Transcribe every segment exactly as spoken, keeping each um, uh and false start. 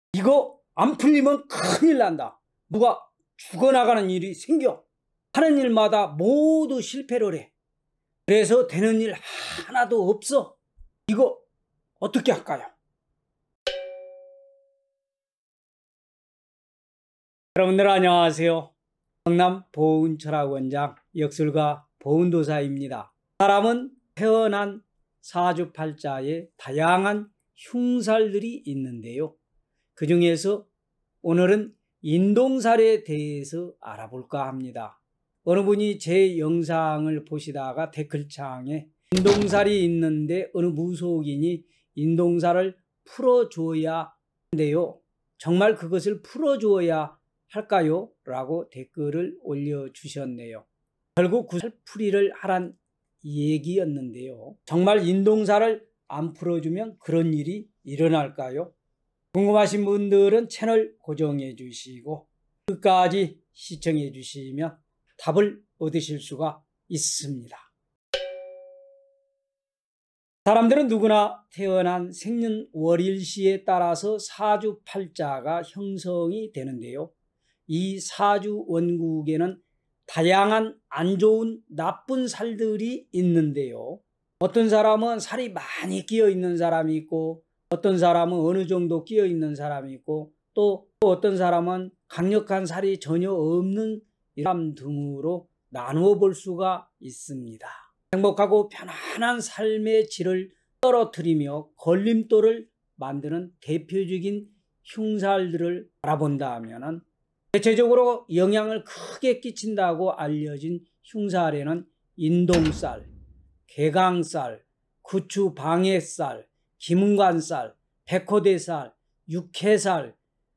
이거 안 풀리면 큰일 난다. 누가 죽어나가는 일이 생겨. 하는 일마다 모두 실패를 해. 그래서 되는 일 하나도 없어. 이거 어떻게 할까요? 여러분들 안녕하세요. 경남 보훈철학원장 역술가 보훈도사입니다. 사람은 태어난 사주팔자에 다양한 흉살들이 있는데요. 그 중에서 오늘은 인동살에 대해서 알아볼까 합니다. 어느 분이 제 영상을 보시다가 댓글창에 인동살이 있는데 어느 무속인이 인동살을 풀어줘야 한대요. 정말 그것을 풀어줘야 할까요? 라고 댓글을 올려주셨네요. 결국 구살풀이를 하란 얘기였는데요. 정말 인동살을 안 풀어주면 그런 일이 일어날까요? 궁금하신 분들은 채널 고정해 주시고 끝까지 시청해 주시면 답을 얻으실 수가 있습니다. 사람들은 누구나 태어난 생년월일시에 따라서 사주팔자가 형성이 되는데요. 이 사주 원국에는 다양한 안 좋은 나쁜 살들이 있는데요. 어떤 사람은 살이 많이 끼어 있는 사람이 있고 어떤 사람은 어느 정도 끼어 있는 사람이 있고 또 어떤 사람은 강력한 살이 전혀 없는 사람 등으로 나누어 볼 수가 있습니다. 행복하고 편안한 삶의 질을 떨어뜨리며 걸림돌을 만드는 대표적인 흉살들을 알아본다면 대체적으로 영향을 크게 끼친다고 알려진 흉살에는 인동살, 개강살, 구추방해살, 기문관살, 백호대살, 육해살,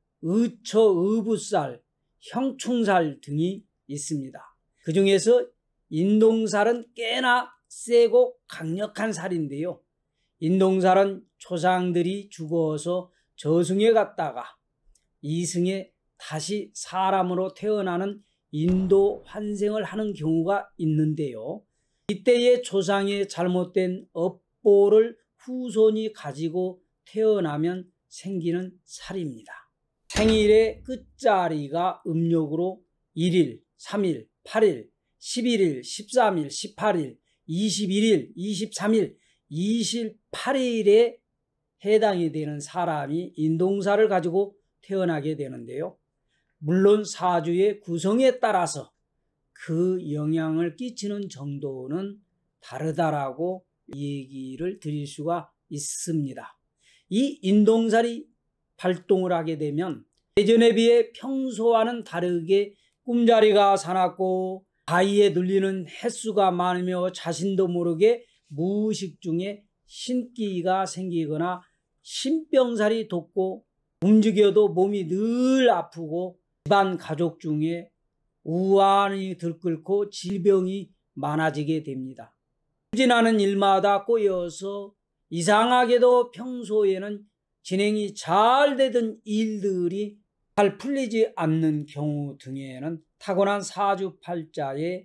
의처의부살, 형충살 등이 있습니다. 그 중에서 인동살은 꽤나 세고 강력한 살인데요. 인동살은 조상들이 죽어서 저승에 갔다가 이승에 다시 사람으로 태어나는 인도 환생을 하는 경우가 있는데요. 이때의 조상의 잘못된 업보를 후손이 가지고 태어나면 생기는 살입니다. 생일의 끝자리가 음력으로 일 일, 삼 일, 팔 일, 십일 일, 십삼 일, 십팔 일, 이십일 일, 이십삼 일, 이십팔 일에 해당이 되는 사람이 인동살을 가지고 태어나게 되는데요. 물론 사주의 구성에 따라서 그 영향을 끼치는 정도는 다르다라고 얘기를 드릴 수가 있습니다. 이 인동살이 발동을 하게 되면 예전에 비해 평소와는 다르게 꿈자리가 사납고 가위에 눌리는 횟수가 많으며 자신도 모르게 무의식 중에 신기가 생기거나 신병살이 돋고 움직여도 몸이 늘 아프고 집안 가족 중에 우환이 들끓고 질병이 많아지게 됩니다. 추진하는 일마다 꼬여서 이상하게도 평소에는 진행이 잘 되던 일들이 잘 풀리지 않는 경우 등에는 타고난 사주팔자에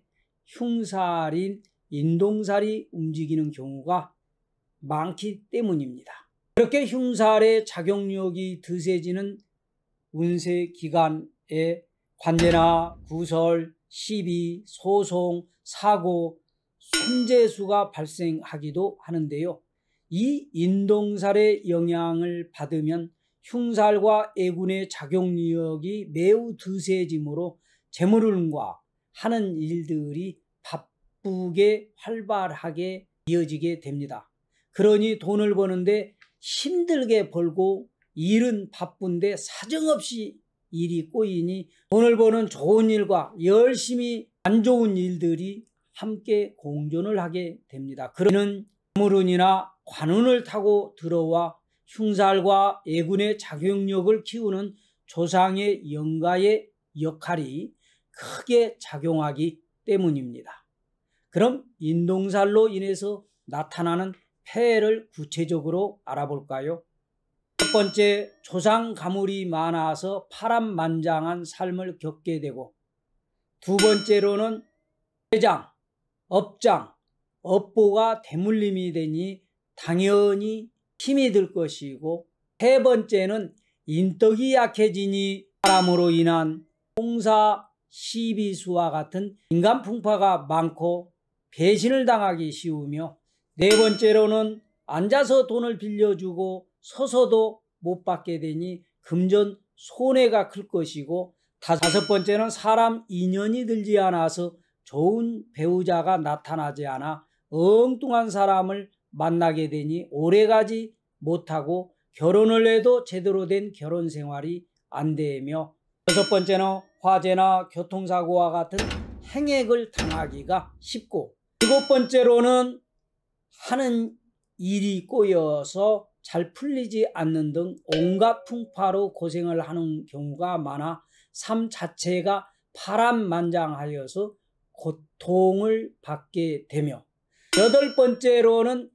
흉살인 인동살이 움직이는 경우가 많기 때문입니다. 그렇게 흉살의 작용력이 드세지는 운세 기간에 관제나 구설, 시비, 소송, 사고, 손재수가 발생하기도 하는데요. 이 인동살의 영향을 받으면 흉살과 애군의 작용력이 매우 드세지므로 재물운과 하는 일들이 바쁘게 활발하게 이어지게 됩니다. 그러니 돈을 버는데 힘들게 벌고 일은 바쁜데 사정없이 일이 꼬이니 돈을 버는 좋은 일과 열심히 안 좋은 일들이 함께 공존을 하게 됩니다. 그러는 재물운이나 관운을 타고 들어와 흉살과 애군의 작용력을 키우는 조상의 영가의 역할이 크게 작용하기 때문입니다. 그럼 인동살로 인해서 나타나는 폐해를 구체적으로 알아볼까요? 첫 번째, 조상 가물이 많아서 파란만장한 삶을 겪게 되고, 두 번째로는 회장, 업장, 업보가 대물림이 되니 당연히 힘이 들 것이고, 세 번째는 인덕이 약해지니 사람으로 인한 홍사 시비수와 같은 인간 풍파가 많고 배신을 당하기 쉬우며, 네 번째로는 앉아서 돈을 빌려주고 서서도 못 받게 되니 금전 손해가 클 것이고, 다섯 번째는 사람 인연이 들지 않아서 좋은 배우자가 나타나지 않아 엉뚱한 사람을 만나게 되니 오래가지 못하고 결혼을 해도 제대로 된 결혼 생활이 안 되며, 여섯 번째는 화재나 교통사고와 같은 행액을 당하기가 쉽고, 일곱 번째로는 하는 일이 꼬여서 잘 풀리지 않는 등 온갖 풍파로 고생을 하는 경우가 많아 삶 자체가 파란만장하여서 고통을 받게 되며, 여덟 번째로는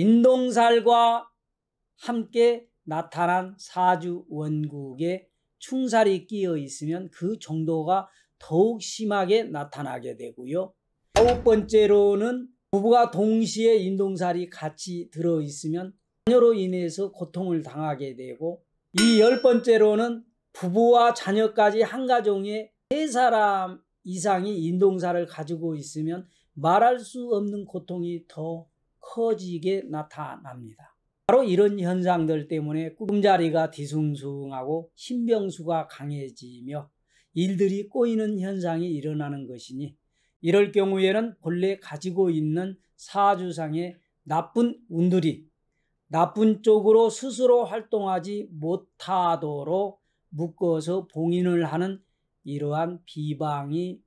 인동살과 함께 나타난 사주 원국에 충살이 끼어 있으면 그 정도가 더욱 심하게 나타나게 되고요. 아홉 번째로는 부부가 동시에 인동살이 같이 들어있으면 자녀로 인해서 고통을 당하게 되고, 이 열 번째로는 부부와 자녀까지 한 가정에 세 사람 이상이 인동살을 가지고 있으면 말할 수 없는 고통이 더 커지게 나타납니다. 바로 이런 현상들 때문에 꿈자리가 뒤숭숭하고 신병수가 강해지며 일들이 꼬이는 현상이 일어나는 것이니, 이럴 경우에는 본래 가지고 있는 사주상의 나쁜 운들이 나쁜 쪽으로 스스로 활동하지 못하도록 묶어서 봉인을 하는 이러한 비방이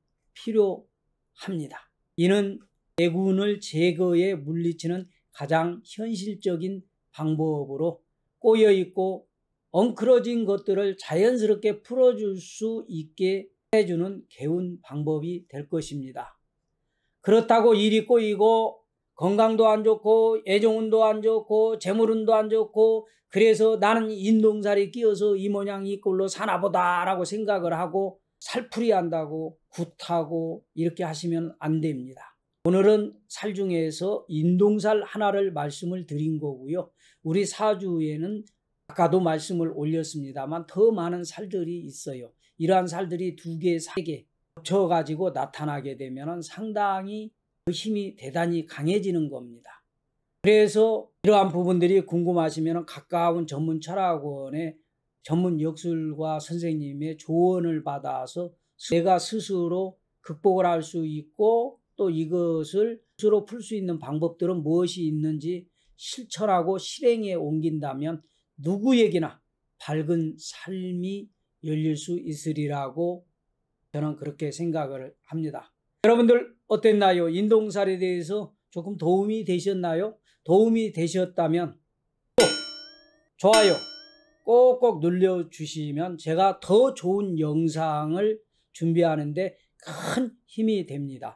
필요합니다. 이는 대군을 제거해 물리치는 가장 현실적인 방법으로 꼬여있고 엉클어진 것들을 자연스럽게 풀어줄 수 있게 해주는 개운 방법이 될 것입니다. 그렇다고 일이 꼬이고 건강도 안 좋고 애정운도 안 좋고 재물운도 안 좋고 그래서 나는 인동살이 끼어서 이 모양 이 꼴로 사나보다 라고 생각을 하고 살풀이 한다고 굿하고 이렇게 하시면 안 됩니다. 오늘은 살 중에서 인동살 하나를 말씀을 드린 거고요. 우리 사주에는 아까도 말씀을 올렸습니다만 더 많은 살들이 있어요. 이러한 살들이 두 개, 세 개 겹쳐가지고 나타나게 되면 상당히 그 힘이 대단히 강해지는 겁니다. 그래서 이러한 부분들이 궁금하시면 가까운 전문 철학원의 전문 역술과 선생님의 조언을 받아서 내가 스스로 극복을 할 수 있고 또 이것을 스스로 풀 수 있는 방법들은 무엇이 있는지 실천하고 실행에 옮긴다면 누구에게나 밝은 삶이 열릴 수 있으리라고 저는 그렇게 생각을 합니다. 여러분들 어땠나요? 인동살에 대해서 조금 도움이 되셨나요? 도움이 되셨다면 또 좋아요 꼭꼭 눌러주시면 제가 더 좋은 영상을 준비하는데 큰 힘이 됩니다.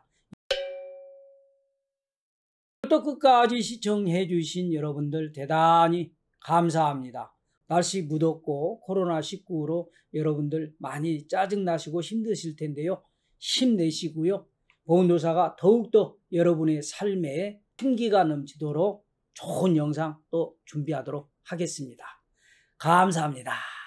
또 끝까지 시청해 주신 여러분들 대단히 감사합니다. 날씨 무덥고 코로나 십구로 여러분들 많이 짜증나시고 힘드실 텐데요. 힘내시고요. 보은도사가 더욱더 여러분의 삶에 생기가 넘치도록 좋은 영상 또 준비하도록 하겠습니다. 감사합니다.